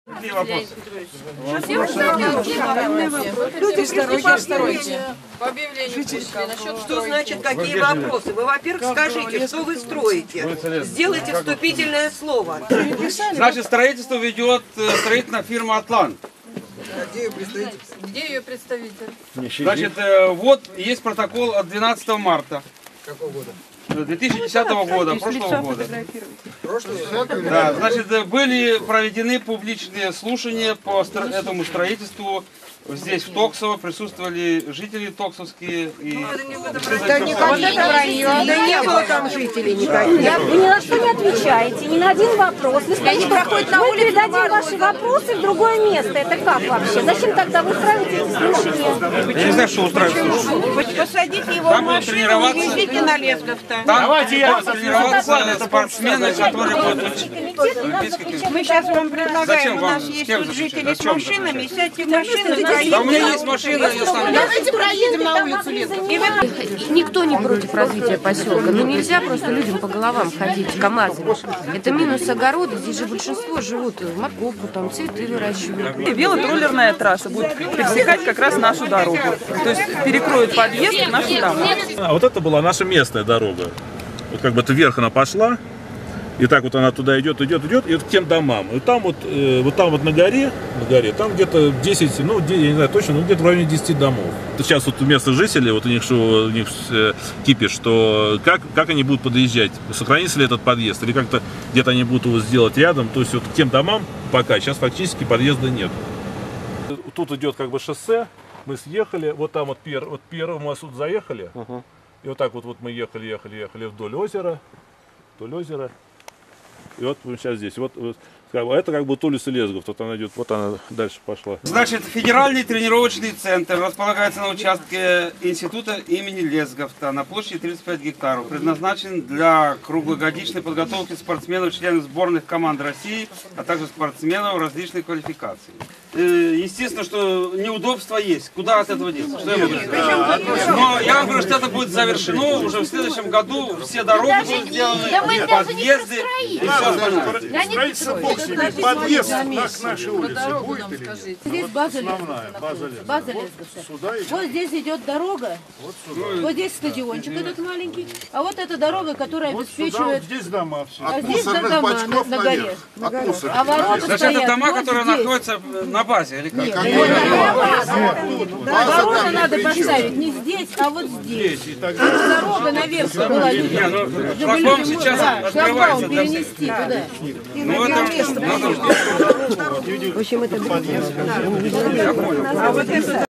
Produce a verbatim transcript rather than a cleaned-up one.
Какие вопросы? Люди с дороги строите. По объявлению насчет Что значит, какие вопросы? Вы, во-первых, скажите, что вы строите. Сделайте вступительное слово. Значит, строительство ведет строительная фирма «Атлант». Где ее представитель? Значит, вот есть протокол от двенадцатого марта. Какого года? две тысячи десятого года, прошлого года. Да, значит, были проведены публичные слушания по стро- этому строительству. Здесь, в Токсово, присутствовали жители токсовские и... Да не да не было там жителей никаких. Вы ни на что не отвечаете, ни на один вопрос. Вы скажите, мы передадим ваши вопросы в другое место. Это как вообще? Зачем тогда вы устраиваете эти слушания? Я не знаю, что устраивать слушания. Посадите его в машину, увезите на Лесгов-то. Там будут тренироваться спортсмены, которые будут... Мы сейчас вам предлагаем, Зачем у вам? нас С есть кем тут заключать? жители с Зачем машинами, заключать? сядьте в машину, Да у меня есть машина, я сам... Давайте проедем на улицу Никто не против развития поселка, но нельзя просто людям по головам ходить КамАЗами. Это минус огорода, здесь же большинство живут в морковку, там цветы выращивают. И велотроллерная трасса будет пересекать как раз нашу дорогу. То есть перекроет подъезд к нашим домам. А вот это была наша местная дорога. Вот как бы это вверх она пошла, и так вот она туда идет, идет, идет, и вот к тем домам. И там вот, э, вот там вот на горе, на горе, там где-то десять, ну, я не знаю точно, но где-то в районе десяти домов. Сейчас вот местные жители, вот у них что, у них э, кипиш, что как, как они будут подъезжать, сохранится ли этот подъезд, или как-то где-то они будут его сделать рядом. То есть вот к тем домам пока сейчас фактически подъезда нет. Тут идет как бы шоссе, мы съехали, вот там вот, пер, вот первый мы тут заехали, uh-huh. И вот так вот, вот мы ехали, ехали, ехали вдоль озера, вдоль озера. И вот мы сейчас здесь. Вот, вот это как бы улица Лесгов. Вот она идет, вот она дальше пошла. Значит, федеральный тренировочный центр располагается на участке института имени Лесговта на площади тридцать пять гектаров. Предназначен для круглогодичной подготовки спортсменов, членов сборных команд России, а также спортсменов различных квалификаций. Естественно, что неудобства есть. Куда от этого деться? Что я могу сказать? Но я вам говорю, что это будет завершено уже в следующем году. Все дороги будут сделаны, подъезды и все остальное. Строительство боксинга, подъезд к нашей улице будет или нет? Здесь база Основная, база Лесгов. База Лесгов. Вот здесь идет дорога, вот, вот здесь стадиончик этот маленький, а вот эта дорога, которая вот обеспечивает... Сюда, здесь дома все. А здесь дома на, на горе. На горе. А ворота Значит, стоят это дома, вот которые здесь. находятся на базе, или как? Нет, ворота надо поставить не здесь, а вот здесь. Чтобы дорога наверх была. Не, ну, шлагбаум сейчас открывается для всех. Перенести туда. Ну, это надо. В общем, это... Я понял.